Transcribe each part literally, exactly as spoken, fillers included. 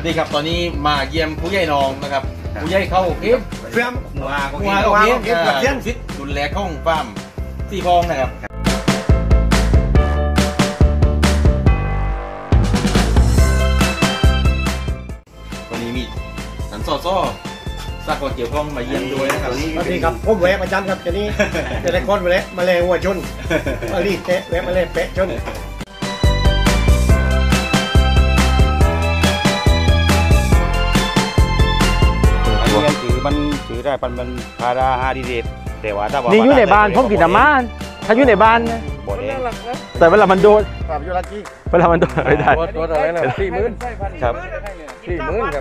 นี่ครับตอนนี้มาเยี่ยมผู้ใหญ่น้องนะครับผู้ใหญ่เข้าเก็บเพื่อนหัวหัวหัวเก็บเยี่ยมฟิตดุลแลข้องฟาร์มสี่พองนะครับวันนี้มีสันซอซ้อซากก่อนเกี่ยวข้องมาเยี่ยมด้วยนะครับสวัสดีครับผมแวะประจำครับจะนี้จะได้คอนไปแล้วมาเลยหัวชนมาลีเตะแวะมาเลยเป๊ะชนถือมันถือได้ปันมันพาราฮาดีเดตแต่ว่าถ้าว่านี่อยู่ในบ้านผมกินแต่ม่านถ้าอยู่ในบ้านบ่ได้แต่เวลามันโดนครับยูราจีเวลามันโดนไม่ได้รถอะไรนะสี่หมื่นครับสี่หมื่นครับ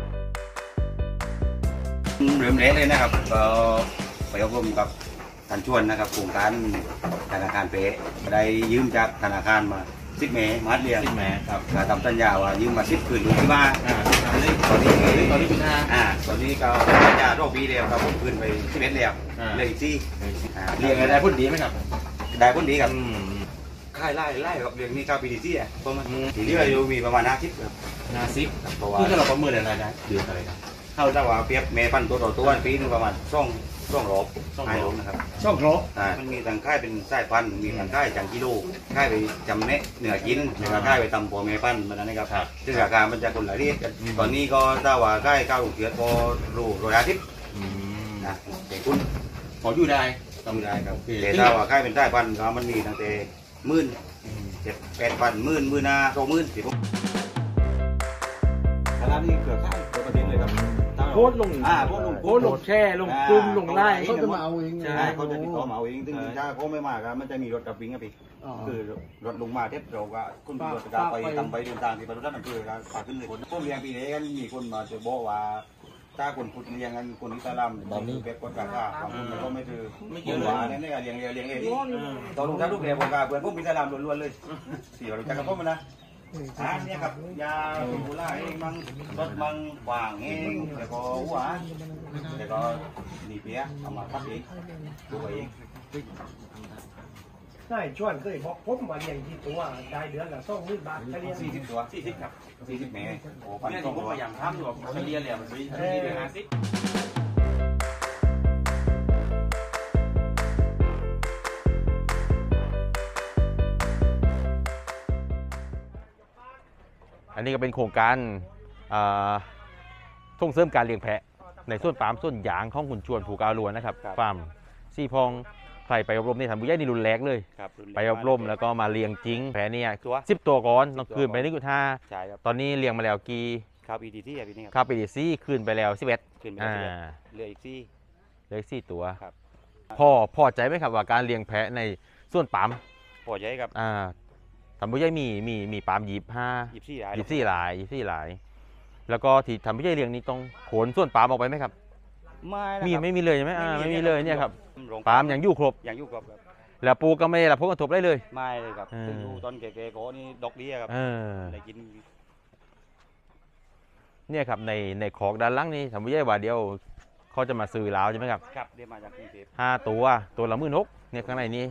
เริ่มแรกเลยนะครับก็ไปอบรมกับท่านชวนนะครับโครงการธนาคารเป๊ะได้ยืมจากธนาคารมาสิบเมตรมัดเรียงสิบเมตรครับทำสัญญาว่ายืมมาสิบคืนอยู่ที่บ้านตอนนี้ตอนนี้ตอนนี้เป็นห้าอ่าตอนนี้ก็สัญญาโรคปีเดียวครับผมคืนไปสิบเอ็ดเดียวเลยอีกสี่เรียงได้พุ่นดีไหมครับได้พุ่นดีครับค่ายไล่ไล่ครับเรียงนี้ก้าวปีดีซี่อ่ะประมาณทีนี้เรามีประมาณห้าสิบครับห้าสิบเพราะว่าที่เราประเมินอะไรได้เดือนอะไรครับเข้าถ้าว่าเปรียบเมย์พันตัวต่อตัวปีนึงประมาณช่องช่องรอบช่องรอบนะครับช่องรอบอ่ามันมีทางค่ายเป็นสายพันธุ์มีทางค่ายจังกิโลค่ายไปจำเนะเหนือกินแล้วค่ายไปตำปัวเมย์พันธุ์มันนั่นนะครับซึ่งราคามันจะคนละเรียกตอนนี้ก็ถ้าว่าค่ายก้าวเกียรติพอรูร้อยอาทิตย์นะเด็กคุณขออยู่ได้ต้องได้ครับแต่ถ้าว่าค่ายเป็นสายพันธุ์ก็มันมีตั้งแต่หมื่นเจ็ดแปดพันหมื่นหมื่นห้าสองหมื่นสิบขนาดนี้เกือบค่ายเกือบประเด็นเลยครับโพสลงอ่าโพสลงโพสลงแช่ลงกลุ่มลงไล่เขาจะมาเอาเองใช่เขาจะติดต่อมาเอาเองซึ่งถ้าเขาไม่มาครับมันจะมีรถกับวิ่งครับพี่คือรถลงมาเทปเราก็คุณรถจะไปทำไปเดินทางที่บรรลุท่านอำเภอการฝากขึ้นเลยพวกเลี้ยงปีนี้กันมีคนมาจะบอกว่าถ้าคนพูดเลี้ยงกันคนอิสลามตอนนี้เป็ดคนกาข้าบางคนก็ไม่ถือไม่เกี่ยวเลยเนี่ยเนี่ยเลี้ยงเลี้ยงเลี้ยงเองตอนลงท้ายลูกเลี้ยงคนกาเพื่อนพวกอิสลามล้วนๆเลยเสียรู้จักกับพวกมันนะอ่าเนี่ยครับยาบุหรี่เองมังรถมังวางเองแล้วก็หัวแล้วก็นี่เปี๊ยะเอามาทับเองดูเองใช่ชวนเคยบอกผมว่าเลี้ยงที่ตัวได้เดือนละสองหมื่นบาทเฉลี่ยสี่สิบตัวสี่สิบครับสี่สิบเมตรโอ้พันสองร้อยอย่างทำอยู่เฉลี่ยแล้วมันเฉลี่ยเดือนห้าสิบอันนี้ก็เป็นโครงการส่งเสริมการเลี้ยงแพะในส่วนฟาร์มส่วนยางของขุนชวนผูกอาลวนนะครับฟาร์มซี่พองใส่ไปอบรมในฐานบุญใหญ่นี่รุนแรงเลยไปอบรมแล้วก็มาเลี้ยงจริงแพะเนี่ยสิบตัวก่อนต้องคืนไปนึกท่าตอนนี้เลี้ยงมาแล้วกี่ครับอีดีที่ปีนี้ครับอีดีซี่คืนไปแล้วสิบเอ็ดเหลืออีกซี่เหลืออีกสี่ตัวพ่อพอใจไหมครับว่าการเลี้ยงแพะในส่วนปั๊มพอใจครับอ่าทำผู้ใหญ่มีมีมีปามหยิบห้าหยิบสี่หลายหยิบสี่หลายหยิบสี่หลายแล้วก็ที่ทำผู้ใหญ่เลี้ยงนี้ต้องโขนส่วนปามออกไปไหมครับไม่มีไม่มีเลยใช่ไหมอ่าไม่มีเลยเนี่ยครับปามอย่างยู่ครบอย่างยู่ครบครับแล้วปูก็ไม่ได้รับผลกระทบได้เลยไม่เลยครับดูตอนแก่ๆโก้นี่ดอกเบี้ยครับได้กินเนี่ยครับในในขอกด้านล่างนี้ทำผู้ใหญ่ว่าเดียวเขาจะมาซื้อแล้วใช่ไหมครับครับเดี๋ยวมาจากกรุงเทพห้าตัวตัวละหมื่นหกเนี่ยข้างในนี้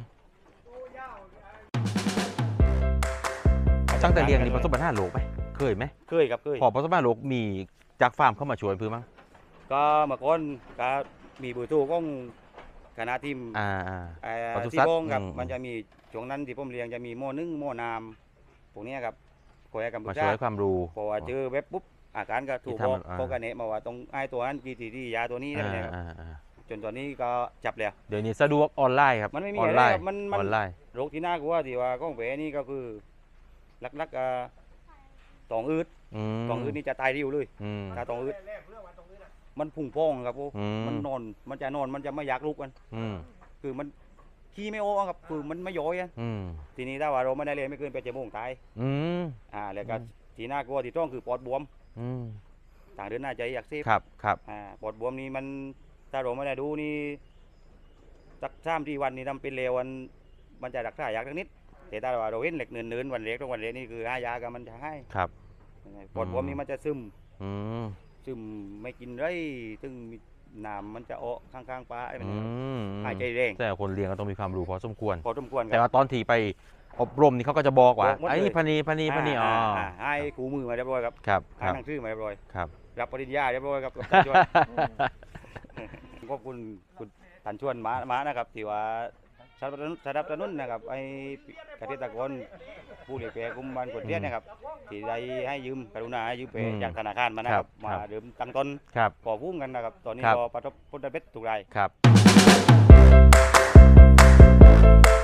ตั้งแต่เลี้ยงนี่ประสบปัญหาโรคไหมเคยไหมเคยครับเคยพอประสบปัญหาโรคมีจากฟาร์มเข้ามาช่วยเพื่อมั้งก็เมื่อก่อนก็มีเบอร์โทรของคณะทีมอ่าที่บ้องครับมันจะมีช่วงนั้นที่ผมเลี้ยงจะมีหม้อนึ่งหม้อน้ำพวกนี้ครับคอยกันมาช่วยความรู้พอเจอเว็บปุ๊บอาการก็ถูกบอกเขากันเนะมาว่าตรงไอ้ตัวนั้นกี่ทีที่ยาตัวนี้อะไรครับจนตอนนี้ก็จับแล้วเดี๋ยวนี้สะดวกออนไลน์ครับมันไม่มีอะไรครับมันออนไลน์โรคที่น่ากลัวที่ว่าก้องเป๋นี่ก็คือลักๆตองอืดตองอืดนี่จะตายเร็วเลยถ้าตองอืดมันพุ่งพองครับพวกมันนอนมันจะนอนมันจะไม่อยากลุกกันคือมันขี้ไม่โอ้ครับคือมันไม่ย่อยอ่ะทีนี้ถ้าว่าเราไม่ได้เรียนไม่เกินไปเจ็ดโมงตายอ่าแล้วก็ทีน่ากลัวที่ต้องคือปอดบวมต่างเดินหน้าใจอยากเซฟครับครับอ่าปอดบวมนี่มันถ้าเราไม่ได้ดูนี่สักสามที่วันนี่ทำเป็นเลวมันมันจะรักษายากนิดแต่ถ้าเราเห็นเหล็กเนินๆวันเล็กทุกวันเล็กนี่คือหายากันมันจะให้ครับปอดบวมนี่มันจะซึมซึมไม่กินไรซึ่งน้ำมันจะออกข้างๆปลาไอ้มันหายใจแรงแต่คนเลี้ยงก็ต้องมีความรู้พอสมควรพอสมควรแต่ว่าตอนที่ไปอบรมนี่เขาก็จะบอกว่าบอกหมดเลยไอ้นี่พนีพนีพนีอ๋ออ่าให้ครูมือมาเรียบร้อยครับครับคให้รับหนังสือมาเรียบร้อยครับรับปริญญาเรียบร้อยครับชวน ขอบคุณคุณท่านชวนมามานะครับที่ว่าสนับสนุนสนับสนุนนะครับไอ้เกษตรกรผู้เลี้ยงแพะกลุ่มบ้านกวนเทียนนะครับที่ได้ให้ยืมกรุณาให้ยืมแพะจากธนาคารมานะครับมาเดิมตั้งต้นครับก่อพุ่มกันนะครับตอนนี้ครับก็ประสบผลสำเร็จทุกรายครับ